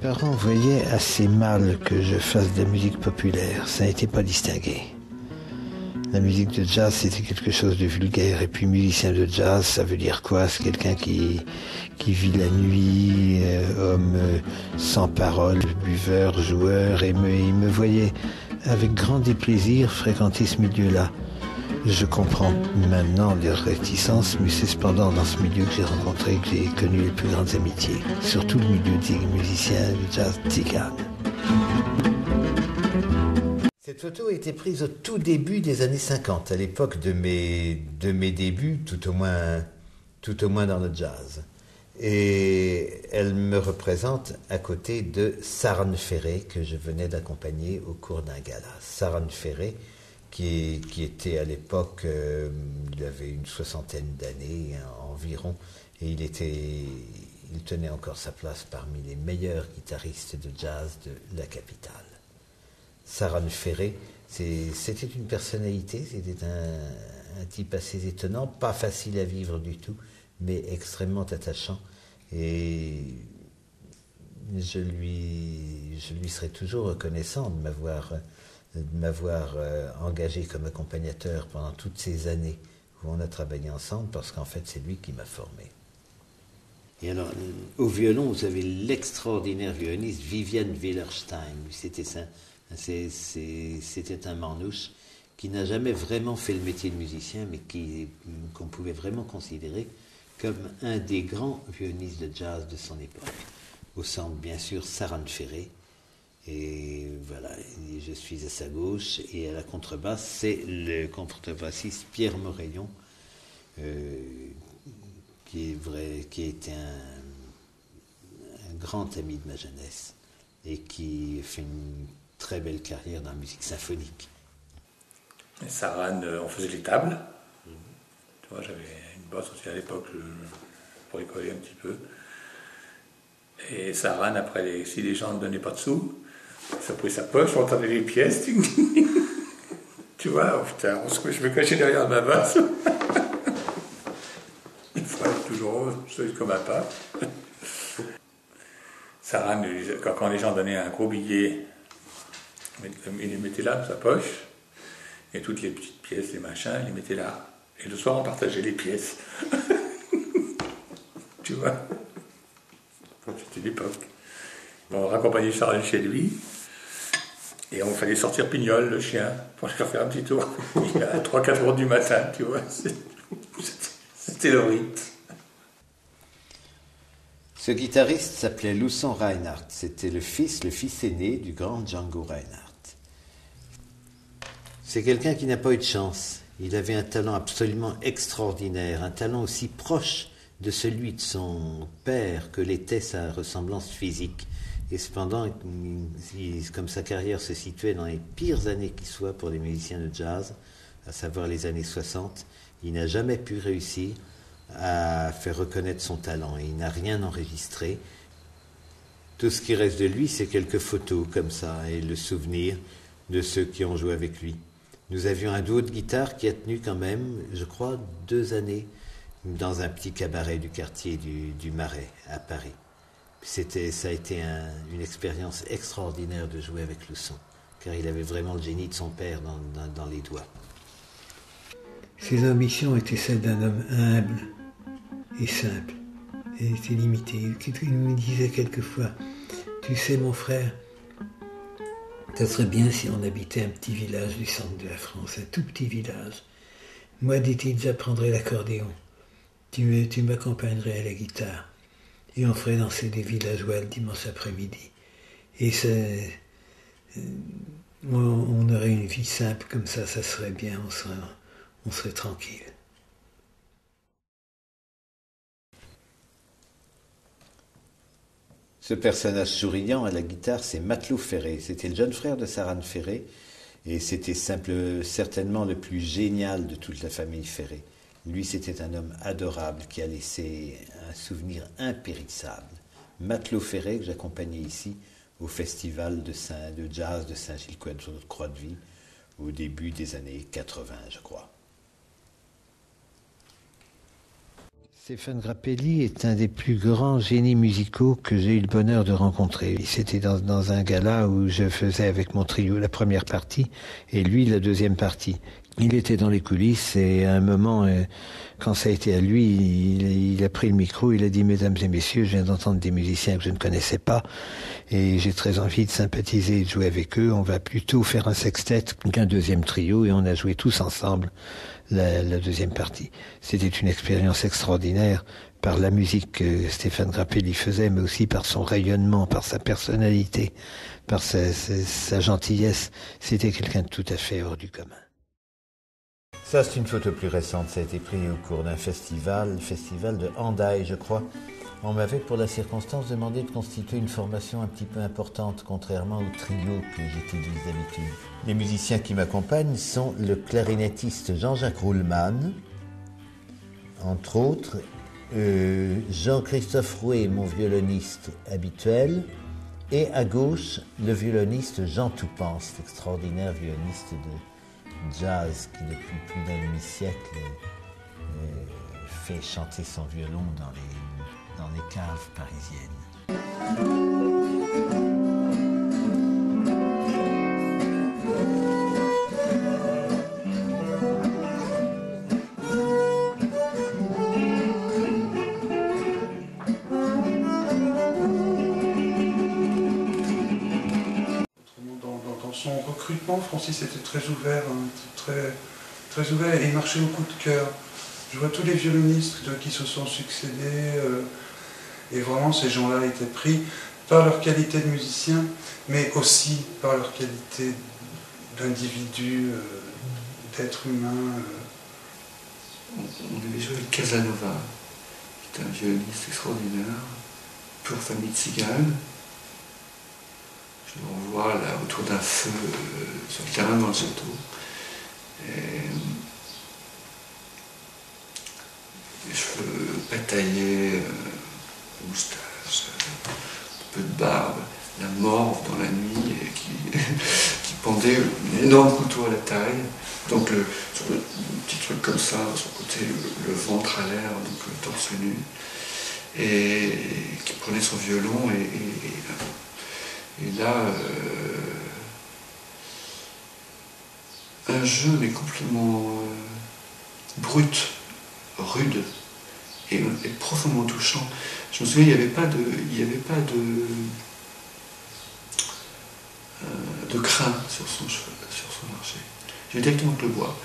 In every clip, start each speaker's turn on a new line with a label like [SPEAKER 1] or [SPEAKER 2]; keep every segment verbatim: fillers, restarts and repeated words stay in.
[SPEAKER 1] parents voyaient assez mal que je fasse de la musique populaire. Ça n'était pas distingué. La musique de jazz, c'était quelque chose de vulgaire. Et puis musicien de jazz, ça veut dire quoi? C'est quelqu'un qui, qui vit la nuit, euh, homme euh, sans parole, buveur, joueur. Et me, il me voyait avec grand déplaisir fréquenter ce milieu-là. Je comprends maintenant les réticences, mais c'est cependant dans ce milieu que j'ai rencontré, que j'ai connu les plus grandes amitiés. Surtout le milieu des musiciens de jazz tzigane. Cette photo a été prise au tout début des années cinquante, à l'époque de mes, de mes débuts, tout au moins, tout au moins dans le jazz. Et elle me représente à côté de Saran Ferré, que je venais d'accompagner au cours d'un gala. Saran Ferré, qui, qui était à l'époque, euh, il avait une soixantaine d'années hein, environ, et il, était, il tenait encore sa place parmi les meilleurs guitaristes de jazz de la capitale. Saran Ferré, c'était une personnalité, c'était un, un type assez étonnant, pas facile à vivre du tout, mais extrêmement attachant. Et je lui, je lui serai toujours reconnaissant de m'avoir de m'avoir euh, engagé comme accompagnateur pendant toutes ces années où on a travaillé ensemble, parce qu'en fait, c'est lui qui m'a formé. Et alors, au violon, vous avez l'extraordinaire violoniste Vivian Wehlerstein. C'était ça. C'est, c'est, c'était un manouche qui n'a jamais vraiment fait le métier de musicien, mais qui, qu'on pouvait vraiment considérer comme un des grands violonistes de jazz de son époque. Au centre, bien sûr, Saran Ferré. Et voilà, je suis à sa gauche. Et à la contrebasse, c'est le contrebassiste Pierre Morellon, euh, qui, est vrai, qui était un, un grand ami de ma jeunesse et qui fait une très belle carrière dans la musique symphonique.
[SPEAKER 2] Et Saran, on faisait les tables. Mmh. Tu vois, j'avais une bosse aussi à l'époque pour rigoler un petit peu. Et Saran, après, les, si les gens ne donnaient pas de sous, ça prit sa poche, on entendait les pièces. Tu vois, oh putain, on se, je me cachais derrière ma basse. Il fallait toujours solide comme un pas. Saran, quand, quand les gens donnaient un gros billet, il les mettait là dans sa poche, et toutes les petites pièces, les machins, il les mettait là. Et le soir, on partageait les pièces. Tu vois, c'était l'époque. On raccompagnait Charles chez lui, et on fallait sortir Pignol, le chien, pour aller faire un petit tour. À trois quatre heures du matin, tu vois. C'était le rite.
[SPEAKER 1] Ce guitariste s'appelait Luçon Reinhardt. C'était le fils, le fils aîné du grand Django Reinhardt. C'est quelqu'un qui n'a pas eu de chance. Il avait un talent absolument extraordinaire, un talent aussi proche de celui de son père que l'était sa ressemblance physique. Et cependant, comme sa carrière se situait dans les pires années qui soient pour les musiciens de jazz, à savoir les années soixante, il n'a jamais pu réussir à faire reconnaître son talent. Il n'a rien enregistré. Tout ce qui reste de lui, c'est quelques photos comme ça et le souvenir de ceux qui ont joué avec lui. Nous avions un duo de guitare qui a tenu quand même, je crois, deux années dans un petit cabaret du quartier du, du Marais, à Paris. C'était, ça a été un, une expérience extraordinaire de jouer avec Luçon, car il avait vraiment le génie de son père dans, dans, dans les doigts. Ses ambitions étaient celles d'un homme humble et simple. Elle était limitée. Il me disait quelquefois, tu sais mon frère, ça serait bien si on habitait un petit village du centre de la France, un tout petit village. Moi, dit-il, j'apprendrais l'accordéon. Tu, tu m'accompagnerais à la guitare. Et on ferait danser des villageois le dimanche après-midi. Et ça, on, on aurait une vie simple comme ça, ça serait bien, on serait, on serait tranquille. Ce personnage souriant à la guitare, c'est Matelot Ferré. C'était le jeune frère de Saran Ferré, et c'était simple, certainement le plus génial de toute la famille Ferré. Lui, c'était un homme adorable qui a laissé un souvenir impérissable. Matelot Ferré, que j'accompagnais ici au festival de, Saint, de jazz de Saint-Gilles-Croix-de-Vie au début des années quatre-vingts, je crois. Stéphane Grappelli est un des plus grands génies musicaux que j'ai eu le bonheur de rencontrer. C'était dans, dans un gala où je faisais avec mon trio la première partie et lui la deuxième partie. Il était dans les coulisses et à un moment, quand ça a été à lui, il, il a pris le micro, il a dit « Mesdames et messieurs, je viens d'entendre des musiciens que je ne connaissais pas et j'ai très envie de sympathiser et de jouer avec eux. On va plutôt faire un sextet qu'un deuxième trio » et on a joué tous ensemble la, la deuxième partie. C'était une expérience extraordinaire par la musique que Stéphane Grappelli faisait, mais aussi par son rayonnement, par sa personnalité, par sa, sa, sa gentillesse. C'était quelqu'un de tout à fait hors du commun. Ça, c'est une photo plus récente. Ça a été pris au cours d'un festival, le festival de Hendaye, je crois. On m'avait, pour la circonstance, demandé de constituer une formation un petit peu importante, contrairement au trio que j'utilise d'habitude. Les musiciens qui m'accompagnent sont le clarinettiste Jean-Jacques Ruhlmann, entre autres, euh, Jean-Christophe Rouet, mon violoniste habituel, et à gauche, le violoniste Jean Toupin, cet extraordinaire violoniste de jazz qui, depuis plus d'un demi-siècle, euh, fait chanter son violon dans les, dans les caves parisiennes.
[SPEAKER 3] Son recrutement, Francis était très ouvert, hein, très, très ouvert et il marchait au coup de cœur. Je vois tous les violonistes qui se sont succédés euh, et vraiment ces gens-là étaient pris par leur qualité de musicien, mais aussi par leur qualité d'individu, euh, d'être humain. Euh.
[SPEAKER 4] On avait joué avec Casanova, qui est un violoniste extraordinaire, pure famille tzigane. On voit là autour d'un feu euh, sur le terrain dans le château. Et, les cheveux bataillés, euh, moustache, euh, un peu de barbe, la morve dans la nuit et qui, qui pendait un énorme couteau à la taille. Donc le, sur le, un petit truc comme ça, sur le côté, le, le ventre à l'air, donc le torse nu. Et, et qui prenait son violon et, et, et Et là, euh, un jeu mais complètement euh, brut, rude et, et profondément touchant. Je me souviens, il n'y avait pas de, il n'y avait pas de, euh, de crin sur son cheveu, sur son archer. J'ai directement que le bois.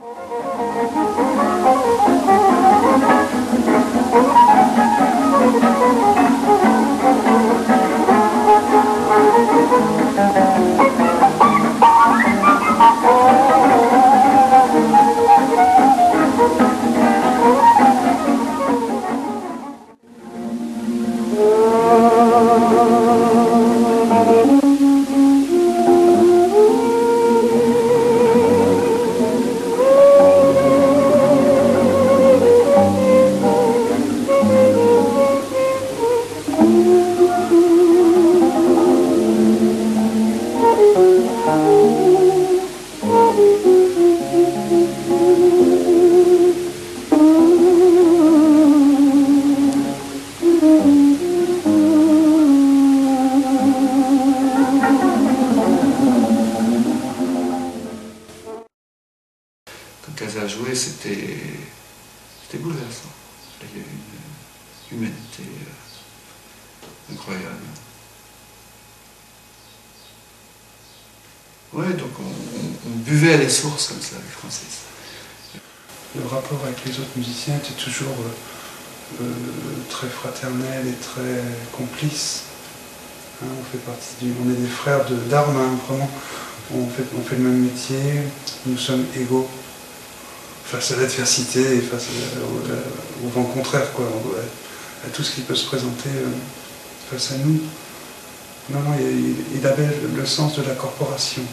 [SPEAKER 4] C'était bouleversant. Il y avait une humanité euh, incroyable. Ouais, donc on, on, on buvait à les sources comme ça avec Francis.
[SPEAKER 3] Le rapport avec les autres musiciens était toujours euh, euh, très fraternel et très complice. Hein, on fait partie du, on est des frères d'armes, hein, vraiment. On fait, on fait le même métier, nous sommes égaux face à l'adversité et face à, au vent contraire, quoi, à, à tout ce qui peut se présenter euh, face à nous. Non, non, il, il avait le sens de la corporation.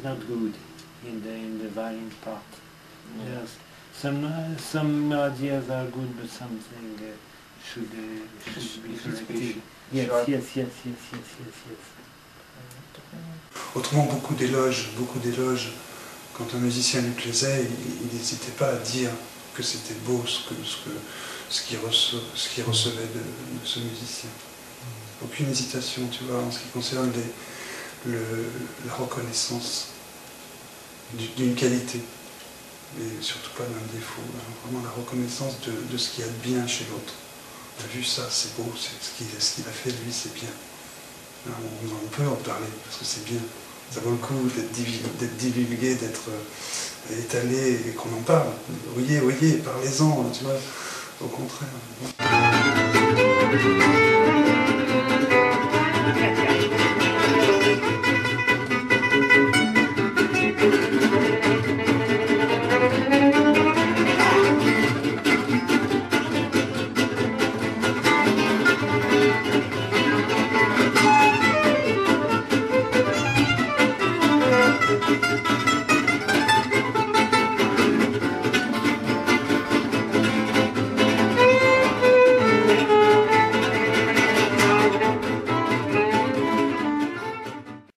[SPEAKER 5] not good in the in the violin part. Yes, some uh, some ideas are good, but something uh, should uh, should be corrected. Yes, yes, yes, yes, yes, yes, yes.
[SPEAKER 3] Autrement, beaucoup d'éloges, beaucoup d'éloges. Quand un musicien lui plaisait, il n'hésitait pas à dire que c'était beau ce que ce que ce qu'il recevait, ce qu'il recevait de, de ce musicien. Aucune hésitation, tu vois, en ce qui concerne les, le, la reconnaissance d'une qualité, et surtout pas d'un défaut, hein, vraiment la reconnaissance de, de ce qu'il y a de bien chez l'autre. On a vu ça, c'est beau, c'est ce qu'il ce qu'il a fait lui, c'est bien. Hein, on, on peut en parler parce que c'est bien. Ça vaut le coup d'être divulgué, d'être euh, étalé et qu'on en parle. Voyez, voyez, parlez-en, tu vois, au contraire. Thank you.